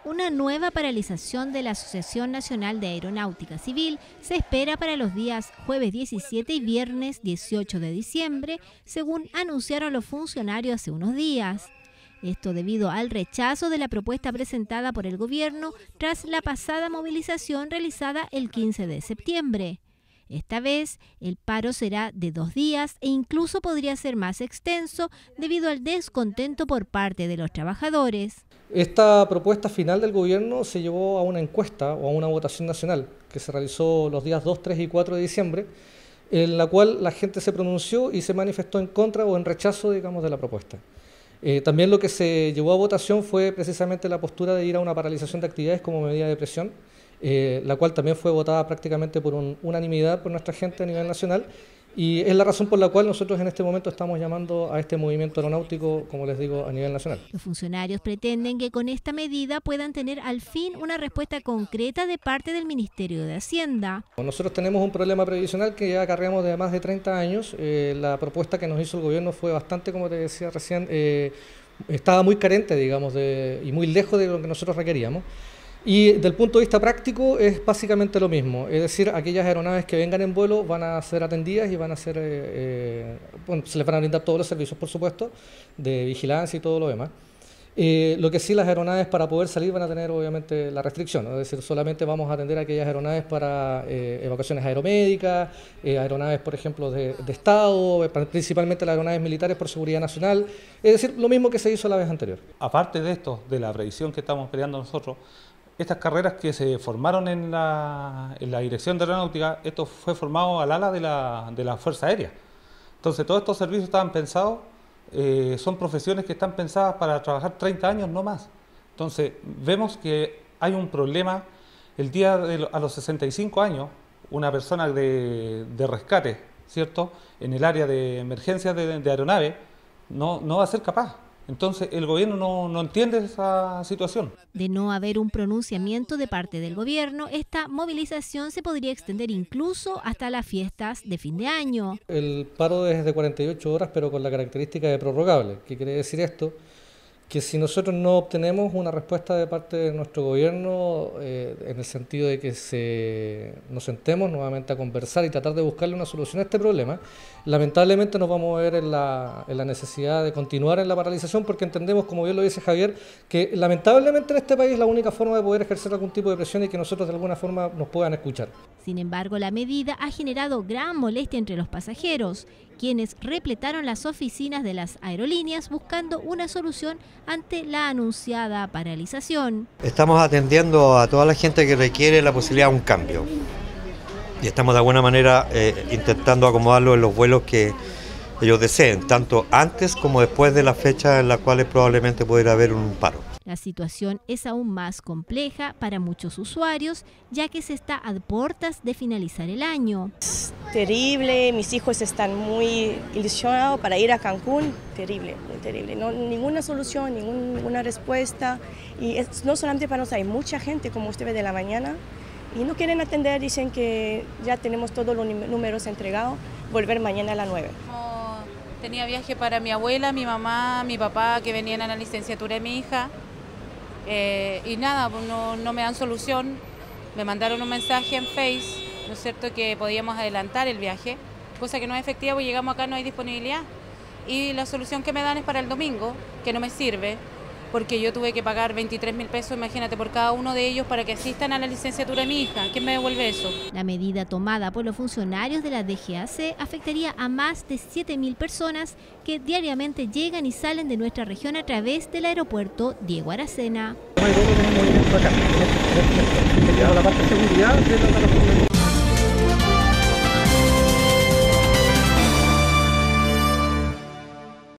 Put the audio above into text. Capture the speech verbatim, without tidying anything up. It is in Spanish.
Una nueva paralización de la Asociación Nacional de Aeronáutica Civil se espera para los días jueves diecisiete y viernes dieciocho de diciembre, según anunciaron los funcionarios hace unos días. Esto debido al rechazo de la propuesta presentada por el gobierno tras la pasada movilización realizada el quince de septiembre. Esta vez, el paro será de dos días e incluso podría ser más extenso debido al descontento por parte de los trabajadores. Esta propuesta final del gobierno se llevó a una encuesta o a una votación nacional que se realizó los días dos, tres y cuatro de diciembre, en la cual la gente se pronunció y se manifestó en contra o en rechazo, digamos, de la propuesta. Eh, también lo que se llevó a votación fue precisamente la postura de ir a una paralización de actividades como medida de presión, eh, la cual también fue votada prácticamente por un, unanimidad por nuestra gente a nivel nacional, y es la razón por la cual nosotros en este momento estamos llamando a este movimiento aeronáutico, como les digo, a nivel nacional. Los funcionarios pretenden que con esta medida puedan tener al fin una respuesta concreta de parte del Ministerio de Hacienda. Nosotros tenemos un problema previsional que ya acarreamos de más de treinta años. Eh, la propuesta que nos hizo el gobierno fue bastante, como te decía recién, eh, estaba muy carente, digamos, de, y muy lejos de lo que nosotros requeríamos. Y desde el punto de vista práctico es básicamente lo mismo, es decir, aquellas aeronaves que vengan en vuelo van a ser atendidas y van a ser, eh, eh, bueno, se les van a brindar todos los servicios, por supuesto, de vigilancia y todo lo demás. Eh, lo que sí, las aeronaves para poder salir van a tener obviamente la restricción, ¿no? Es decir, solamente vamos a atender a aquellas aeronaves para eh, evacuaciones aeromédicas, eh, aeronaves, por ejemplo, de, de Estado, principalmente las aeronaves militares por seguridad nacional, es decir, lo mismo que se hizo la vez anterior. Aparte de esto, de la previsión que estamos peleando nosotros, estas carreras que se formaron en la, en la Dirección de Aeronáutica, esto fue formado al ala de la, de la Fuerza Aérea. Entonces todos estos servicios estaban pensados, eh, son profesiones que están pensadas para trabajar treinta años, no más. Entonces vemos que hay un problema. El día de a los sesenta y cinco años, una persona de, de rescate, ¿cierto?, en el área de emergencias de, de aeronave, no, no va a ser capaz. Entonces el gobierno no, no entiende esa situación. De no haber un pronunciamiento de parte del gobierno, esta movilización se podría extender incluso hasta las fiestas de fin de año. El paro es de cuarenta y ocho horas, pero con la característica de prorrogable. ¿Qué quiere decir esto? Que si nosotros no obtenemos una respuesta de parte de nuestro gobierno, eh, en el sentido de que se, nos sentemos nuevamente a conversar y tratar de buscarle una solución a este problema, lamentablemente nos vamos a ver en la, en la necesidad de continuar en la paralización, porque entendemos, como bien lo dice Javier, que lamentablemente en este país la única forma de poder ejercer algún tipo de presión es que nosotros de alguna forma nos puedan escuchar. Sin embargo, la medida ha generado gran molestia entre los pasajeros, quienes repletaron las oficinas de las aerolíneas buscando una solución ante la anunciada paralización. Estamos atendiendo a toda la gente que requiere la posibilidad de un cambio y estamos de alguna manera eh, intentando acomodarlo en los vuelos que ellos deseen, tanto antes como después de la fecha en la cual probablemente pudiera haber un paro. La situación es aún más compleja para muchos usuarios, ya que se está a puertas de finalizar el año. Es terrible, mis hijos están muy ilusionados para ir a Cancún, terrible, muy terrible. No, ninguna solución, ningún, ninguna respuesta. Y es, no solamente para nosotros, hay mucha gente, como usted ve, de la mañana, y no quieren atender, dicen que ya tenemos todos los números entregados, volver mañana a las nueve. Oh, tenía viaje para mi abuela, mi mamá, mi papá, que venían a la licenciatura de mi hija. Eh, y nada, no, no me dan solución. Me mandaron un mensaje en Face, ¿no es cierto?, que podíamos adelantar el viaje, cosa que no es efectiva, porque llegamos acá, no hay disponibilidad. Y la solución que me dan es para el domingo, que no me sirve, porque yo tuve que pagar veintitrés mil pesos, imagínate, por cada uno de ellos para que asistan a la licenciatura de mi hija. ¿Quién me devuelve eso? La medida tomada por los funcionarios de la D G A C afectaría a más de siete mil personas que diariamente llegan y salen de nuestra región a través del aeropuerto Diego Aracena. La parte de seguridad de la